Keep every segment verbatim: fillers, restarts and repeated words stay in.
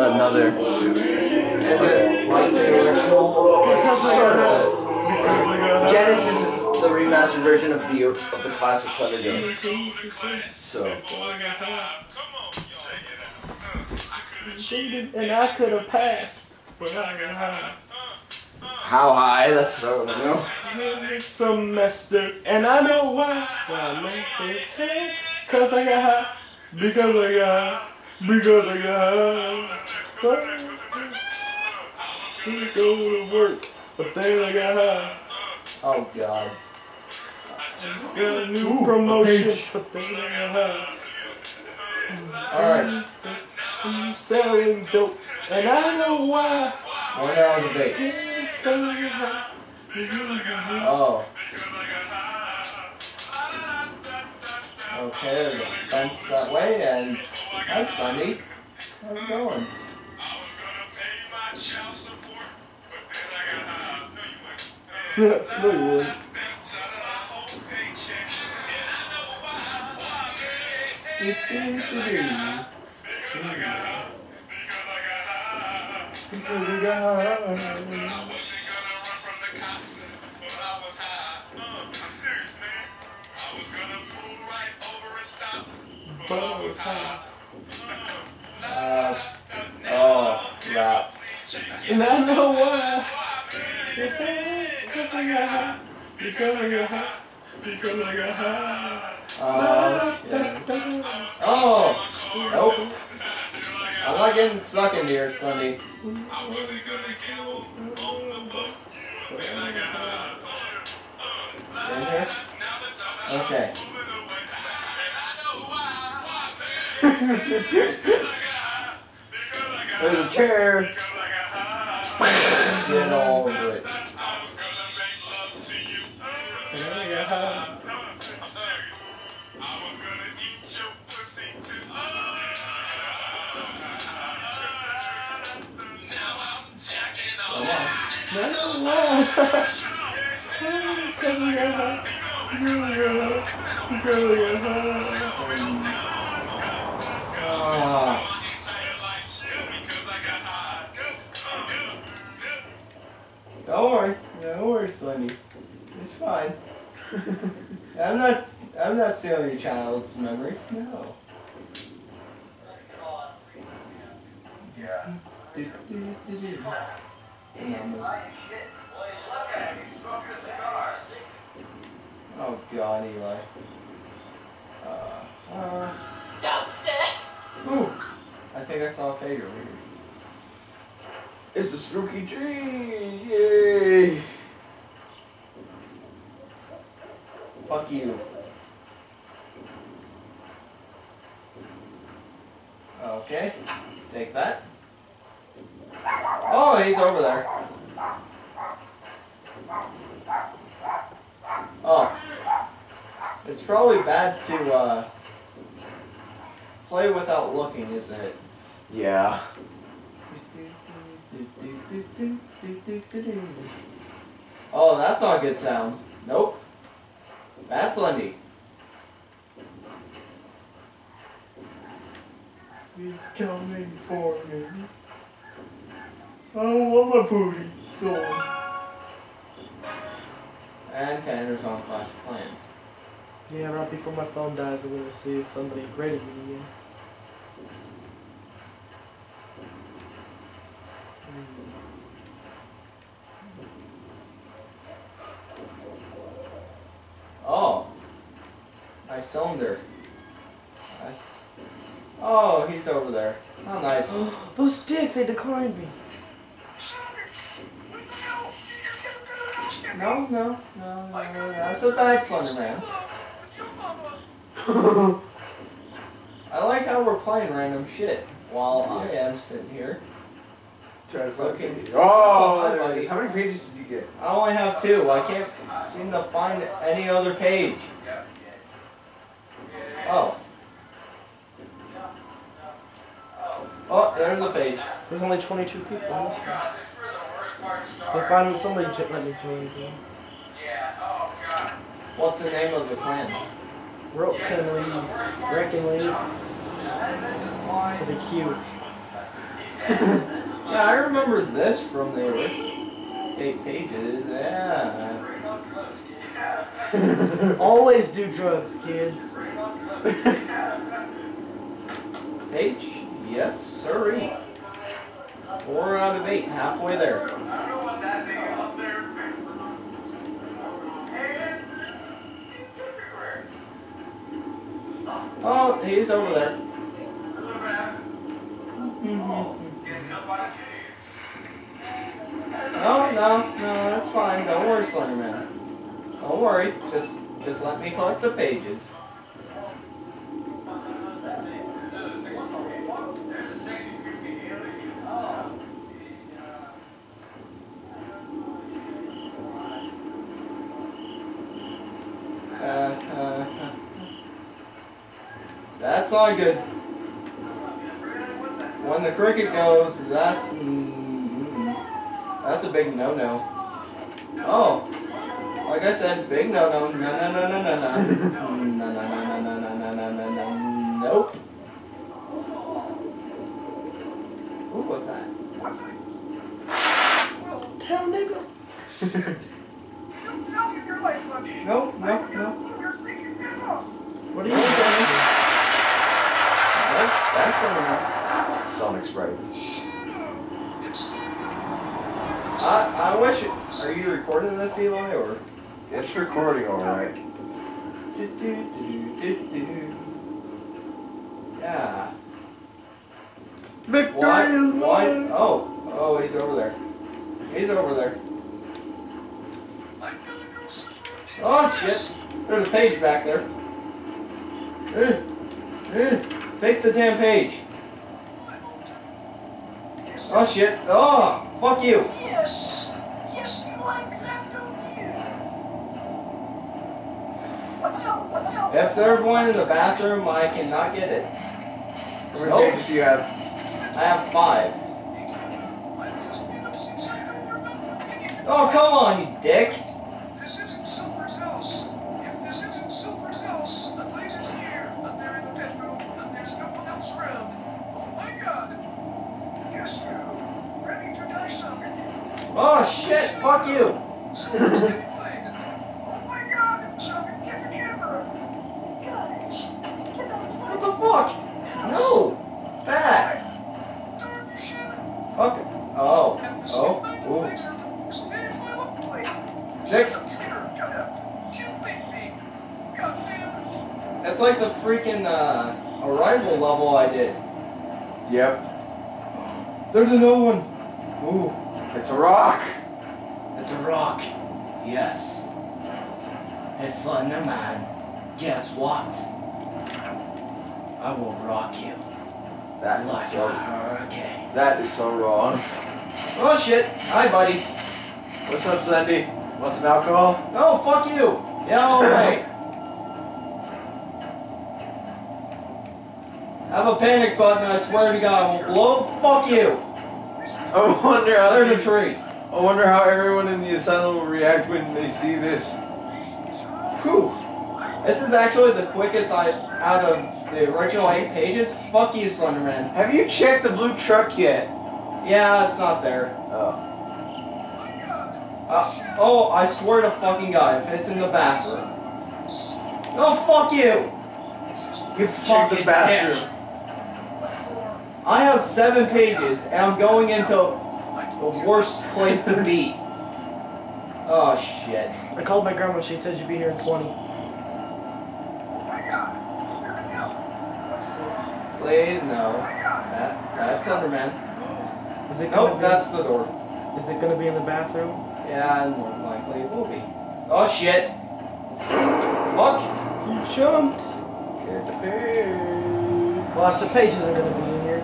another. Is it like the original? Genesis is the remastered version of the of the classic Slender game. So. And I could have passed, but I got high. How high? That's what I want to know. Semester, and I know why. Why I make it? Cause I got high. Because I got high. Because I got high. We go to work, but then I got high. Oh God. Just got a new Ooh, promotion, a but then I got high. Alright. I'm selling dope, and I know why. One hour debate. Oh. Okay, there's a fence that way, and that's funny. How's it going? No, you wouldn't. Uh, oh, crap. And I know why. Because I got high. Because I got high. Because I got high. Oh, shit. Oh, nope. I'm not getting stuck in here, Slendy. In here? Okay. There's a chair. Get all over it. Don't worry, don't worry, Slendy. It's fine. I'm not. I'm not stealing your child's memories. No. Yeah. Do, do, do, do. Oh God, Eli. Uh, uh. Ooh, I think I saw a page over here. It's a spooky tree! Yay! Fuck you. Okay, take that. Oh, he's over there. Oh. It's probably bad to uh, play without looking, isn't it? Yeah. Oh, that's not a good sound. Nope. That's Slendy. He's coming for me. I don't want my booty sore. And Tanner's on Clash of Clans. Yeah, right before my phone dies, I'm gonna see if somebody rated me again. Oh. Nice cylinder. Oh, he's over there. Oh, nice. Those sticks, they declined me. No, no, no, no, no. That's a bad Slender Man. I like how we're playing random shit while I am sitting here. Try to fucking. Oh, Oh, hi, buddy. how many pages did you get? I only have two. I can't seem to find any other page. Oh. Oh, there's a page. There's only twenty-two people on this one. They finally somebody j let me join again. What's the name of the clan? Rope can leave. Wreck and leave. With a Q. Yeah, I remember this from the eight pages. Yeah. Always do drugs, kids. Page? Yes, sirree. Four out of eight, halfway there. Oh, he's over there. No, no, no, that's fine. Don't worry, Slender Man. Don't worry. Just, just let me collect the pages. Uh, uh, that's all good. When the cricket goes, that's mm, that's a big no-no. Oh, like I said, big no-no. No, no, no, no, no, no, no, no, no, no, no, no, no, no, no, no. Nope. Ooh, what's that? Tell nigga. No, no, no. What are you doing? Nope, that's something. Sonic sprites. I I wish it. Are you recording this, Eli, or? It's recording alright. Do, do, do, do, do. Yeah. Victory Why? is Why? mine. Oh, oh, he's over there. He's over there. Oh shit! There's a page back there. Uh, uh, take the damn page. Oh shit! Oh, fuck you! If there's one in the bathroom, I cannot get it. How many Nope. pages do you have? I have five. Oh, come on, you dick! Oh shit, fuck you! What the fuck? No! Back! Fuck it. Oh. Oh. Ooh. Six. It's like the freaking uh, arrival level I did. Yep. There's another one. Ooh. It's a rock. It's a rock. Yes. It's Slender Man. Guess what? I will rock you That is like a so. hurricane. That is so wrong. Oh shit. Hi, buddy. What's up, Slendy? Want some alcohol? Oh, fuck you. Yeah, alright. I have a panic button, I swear to God, I will blow. Fuck you. I wonder how There's a they- tree. I wonder how everyone in the asylum will react when they see this. Whew. This is actually the quickest I out of the original eight pages. Fuck you, Slender Man. Have you checked the blue truck yet? Yeah, it's not there. Oh. Uh, oh, I swear to fucking God, if it's in the bathroom. Oh, fuck you! You checked the fucking bathroom. bitch. I have seven pages, and I'm going into the worst place to be. Oh, shit. I called my grandma. She said you'd be here in twenty. Please, no. That, that's Slender Man. Is it gonna Nope, be, that's the door. Is it gonna be in the bathroom? Yeah, more than likely it will be. Oh, shit. Fuck. You jumped. Get the page. Watch, the page isn't gonna be in here.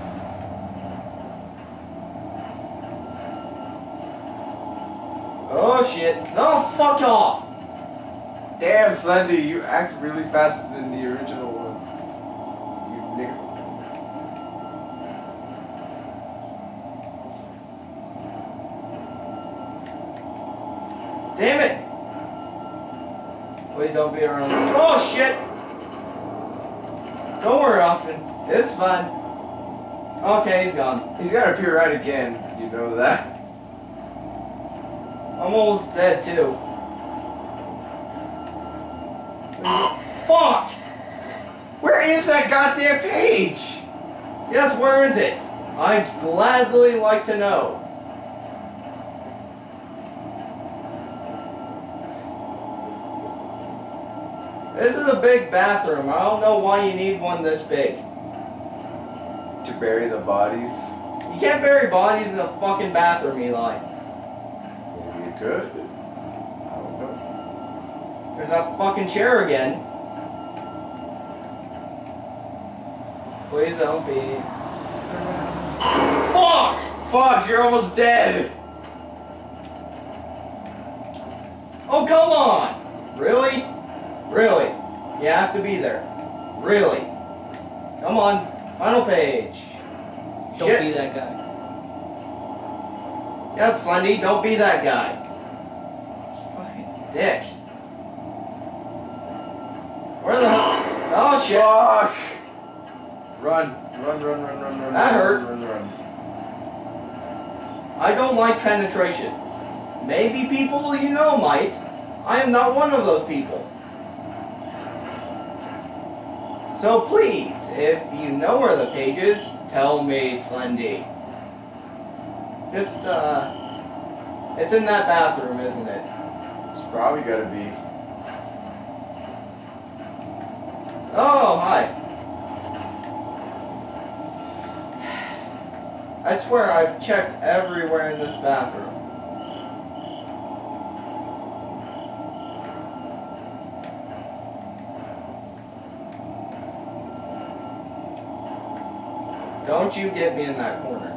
Oh, shit. No, fuck off. Damn, Slendy, you act really faster than the original one. You nigga. Damn it. Please don't be around. Oh, shit. Don't worry, Austin. It's fine. Okay, he's gone. He's gotta appear right again. You know that. I'm almost dead too. Fuck! Where is that goddamn page? Yes, where is it? I'd gladly like to know. This is a big bathroom. I don't know why you need one this big. To bury the bodies. You can't bury bodies in a fucking bathroom, Eli. Maybe you could. I don't know. There's that fucking chair again. Please don't be. Fuck! Fuck, you're almost dead. Oh, come on! Really? Really? You have to be there. Really? Come on. Final page. Don't Shit. be that guy. Yes, Slendy, don't be that guy. Fucking dick. Where the hell? Oh, shit. Fuck. Run, run, run, run, run, run. That run, hurt. Run, run, run. I don't like penetration. Maybe people you know might. I am not one of those people. So please, if you know where the page is, tell me, Slendy. Just, uh... It's in that bathroom, isn't it? It's probably gotta be. Oh, hi. I swear I've checked everywhere in this bathroom. Don't you get me in that corner.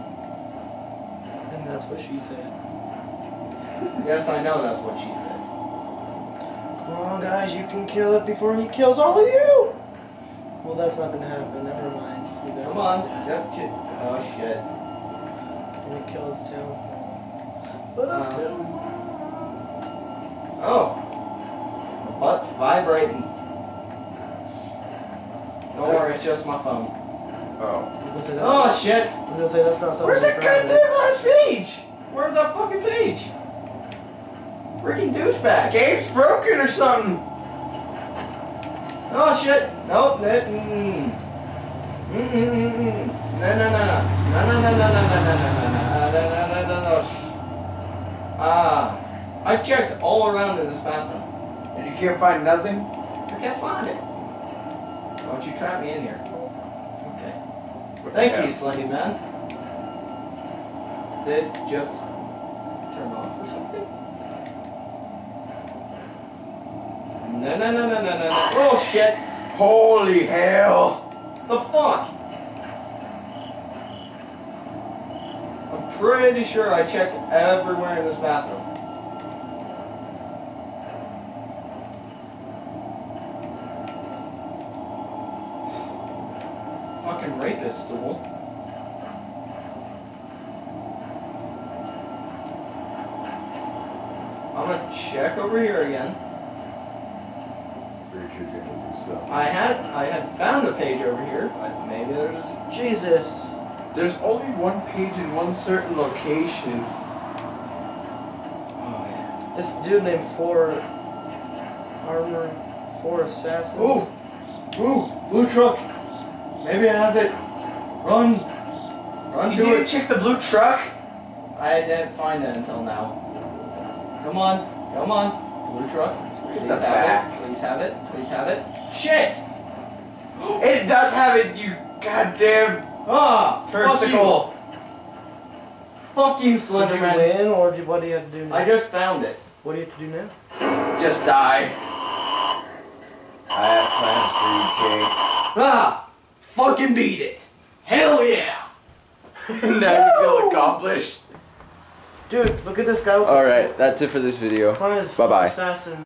And that's what she said. Yes, I know that's what she said. Come on, guys, you can kill it before he kills all of you! Well, that's not gonna happen. Never mind. You know. Come on. Yep, shit. Oh, shit. And he kills too. But us Uh. too. Oh. My butt's vibrating. Don't worry, it's just my phone. Oh. I was gonna say, that's Oh, not- shit. I was gonna say that's not something. Where's to that be proud of. goddamn last page? Where's that fucking page? Freaking douchebag. Game's broken or something. Oh, shit. Nope. That, mm. Mm, mm, mm, mm. No, no, no, no. No, no, no, no, no, no, no, no, no, no, no, no, no, no. Ah. I've checked all around in this bathroom. And you can't find nothing? I can't find it. Don't you trap me in here. Okay. What the Thank hell? you, Slendy Man. Did it just turn off or something? No, no, no, no, no, no, no. Oh, shit. Holy hell. The fuck? I'm pretty sure I checked everywhere in this bathroom. Fucking rapist stool. I'm gonna check over here again. Pretty sure you're gonna do something. I had I had found a page over here, but maybe there's Jesus. There's only one page in one certain location. oh yeah. This dude named Four Armor Four Assassin. Ooh! Ooh! Blue truck! Maybe it has it. Run! Run You to didn't it! check the blue truck? I didn't find it until now. Come on, come on. Blue truck. Please the have back. it. Please have it. Please have it. Shit! It does have it, you goddamn Ah! Fuck you! turnsicle. Fuck you, Did Slender you Man. win, or did, what do you have to do now? I just found it. What do you have to do now? Just die. I have plans Ah! Fucking beat it! Hell yeah! for you, Kate. Now you feel accomplished. Dude, look at this guy. with the Alright, that's it for this video. Climb his Bye-bye. assassin.